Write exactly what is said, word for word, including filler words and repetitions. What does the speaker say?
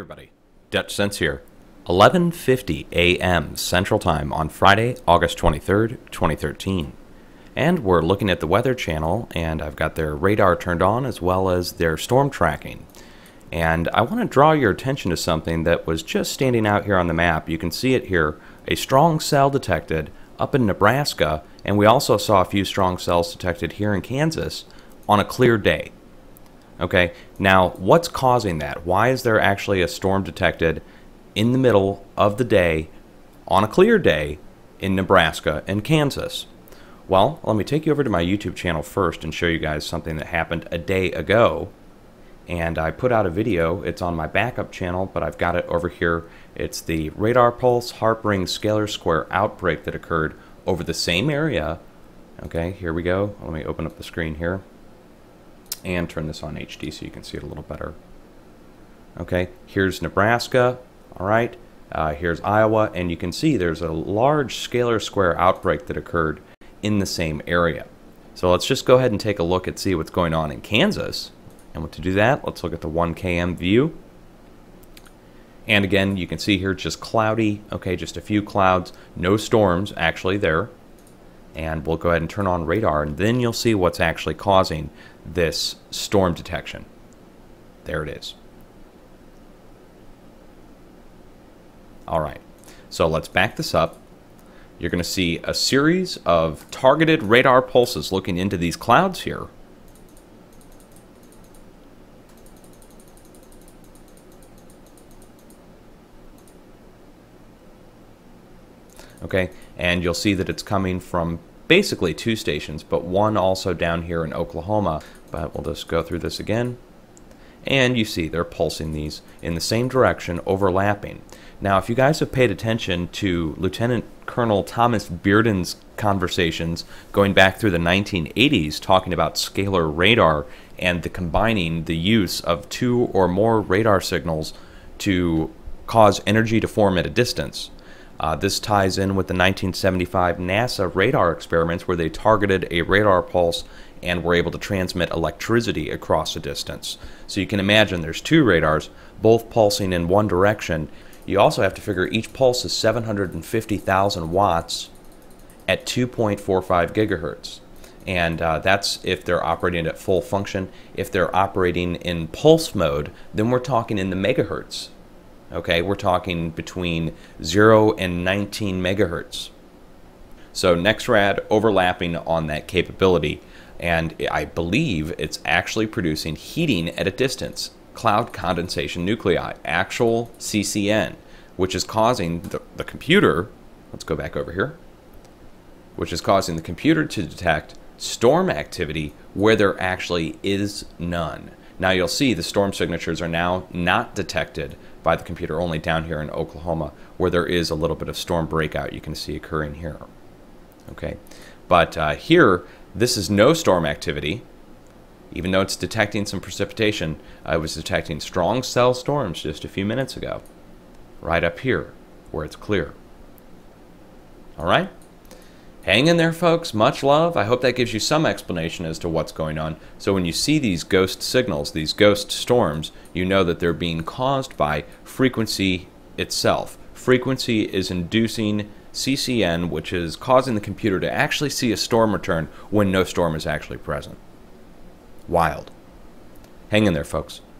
everybody, dutchsinse here. eleven fifty a m Central Time on Friday, August twenty-third, twenty thirteen. And we're looking at the Weather Channel, and I've got their radar turned on as well as their storm tracking. And I want to draw your attention to something that was just standing out here on the map. You can see it here, a strong cell detected up in Nebraska, and we also saw a few strong cells detected here in Kansas on a clear day. Okay, now what's causing that? Why is there actually a storm detected in the middle of the day on a clear day in Nebraska and Kansas? Well, let me take you over to my YouTube channel first and show you guys something that happened a day ago. And I put out a video. It's on my backup channel, but I've got it over here. It's the radar pulse H A A R P ring scalar square outbreak that occurred over the same area. Okay, here we go. Let me open up the screen here and turn this on H D so you can see it a little better. Okay, here's Nebraska, all right, uh, here's Iowa, and you can see there's a large scalar square outbreak that occurred in the same area. So let's just go ahead and take a look and see what's going on in Kansas. And to do that, let's look at the one K M view. And again, you can see here just cloudy, okay, just a few clouds, no storms actually there. And we'll go ahead and turn on radar, and then you'll see what's actually causing this storm detection. There it is. All right, so let's back this up. You're going to see a series of targeted radar pulses looking into these clouds here. Okay, and you'll see that it's coming from basically two stations, but one also down here in Oklahoma. But we'll just go through this again. And you see they're pulsing these in the same direction, overlapping. Now, if you guys have paid attention to Lieutenant Colonel Thomas Bearden's conversations going back through the nineteen eighties, talking about scalar radar and the combining the use of two or more radar signals to cause energy to form at a distance. Uh, this ties in with the nineteen seventy-five NASA radar experiments where they targeted a radar pulse and were able to transmit electricity across a distance. So you can imagine there's two radars, both pulsing in one direction. You also have to figure each pulse is seven hundred fifty thousand watts at two point four five gigahertz. And uh, that's if they're operating at full function. If they're operating in pulse mode, then we're talking in the megahertz. Okay, we're talking between zero and nineteen megahertz. So NEXRAD overlapping on that capability, and I believe it's actually producing heating at a distance, cloud condensation nuclei, actual C C N, which is causing the, the computer, let's go back over here, which is causing the computer to detect storm activity where there actually is none. Now you'll see the storm signatures are now not detected by the computer, only down here in Oklahoma, where there is a little bit of storm breakout you can see occurring here. Okay, but uh, here, this is no storm activity. Even though it's detecting some precipitation, I was detecting strong cell storms just a few minutes ago, right up here, where it's clear. All right? Hang in there, folks. Much love. I hope that gives you some explanation as to what's going on. So when you see these ghost signals, these ghost storms, you know that they're being caused by frequency itself. Frequency is inducing C C N, which is causing the computer to actually see a storm return when no storm is actually present. Wild. Hang in there, folks.